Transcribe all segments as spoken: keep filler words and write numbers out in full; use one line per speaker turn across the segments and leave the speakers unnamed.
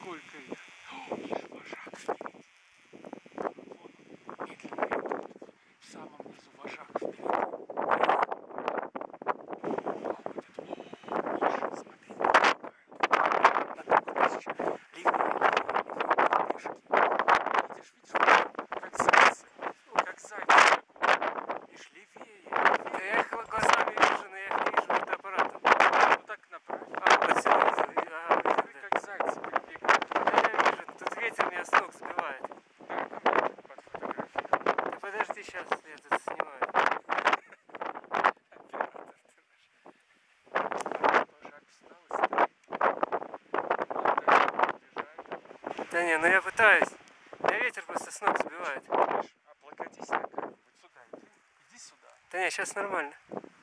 сколько их. О, вижу вожак впереди. Вон, медленно идут. В самом низу вожак впереди. Походят. Смотри, видишь, видишь, как зайцы. Как зайцы. Видишь, левее, левее.
Да я их глазами вижу, но я их не вижу фотоаппаратом.
Вот так направь.
А, вот сюда, ага,
Смотри, как зайцы прибегают.
да я вижу, тут ветер меня с ног сбивает.
Подфотографировал.
Да подожди, сейчас я тут снимаю.
Оператор ты наш. Вожак встал и стоит.
Да не, ну я пытаюсь. Меня ветер просто с ног сбивает.
Облокотись на камень. Вот сюда иди. Иди сюда.
Да не, сейчас нормально.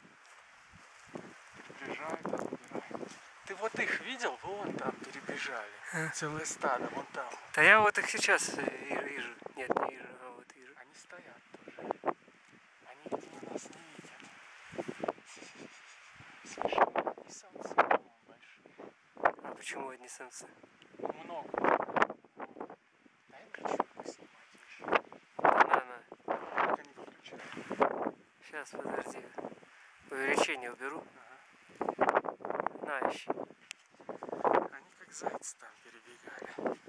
Перебежают, убирают. Ты вот их видел? Вон там перебежали. Целое стадо, вон там.
Да я вот их сейчас вижу. Нет, не вижу, а вот вижу.
Они стоят тоже. Они, видимо, нас не видят. Слушай, одни самцы, по-моему, большие.
А почему одни самцы?
Много. Дай ключу поснимать еще.
Да на, на.
Как они выключают?
Сейчас, подожди. Увеличение уберу.
Ага.
На, ищи.
Они как зайцы там перебегали.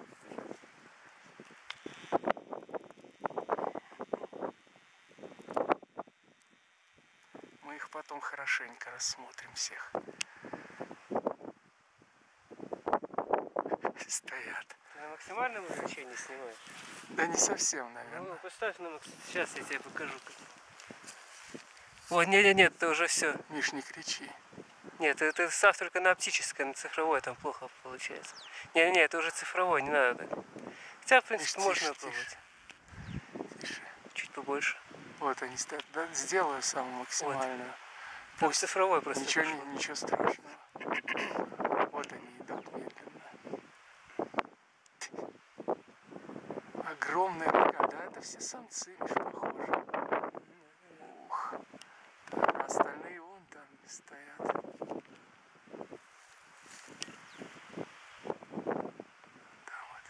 Мы их потом хорошенько рассмотрим всех. Стоят.
Ты на максимальном увеличении снимаешь?
Да не совсем, наверное.
Ну, поставь на максимальном. Сейчас я тебе покажу. Вот, нет, нет, нет, это уже все.
Миш, не кричи.
Нет, это ставь только на оптическое, на цифровое там плохо получается. Не, не, это уже цифровое, не надо так. Хотя, в принципе,
Миш,
можно
тише,
пробовать.
Тише.
Чуть побольше.
Вот они стоят. Да, сделаю самую максимальную.
Там цифровой просто.
Ничего, не, ничего страшного. Вот они идут медленно. Огромная рога, да, это все самцы, Миш, похоже. Ух. Так, а остальные вон там стоят. Там вот.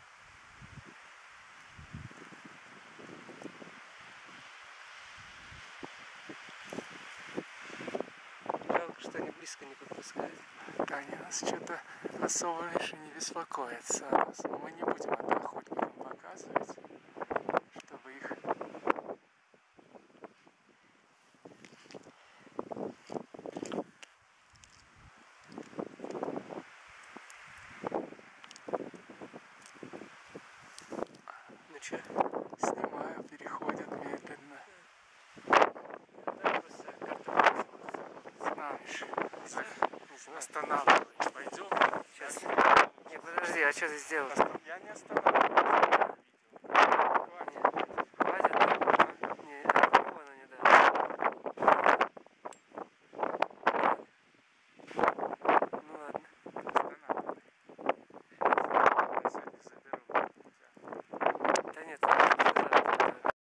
Жалко, что они близко не подпускают.
Да, они нас что-то особо лишь не беспокоятся о нас. Но мы не будем это охотникам показывать, чтобы их...
Ну что?
Снимаю, переходят медленно.
Да, просто карта.
Знаешь,
Не знаю.
останавливай. Пойдем.
Сейчас. Не, подожди, а что ты сделал?
Я не останавливаюсь.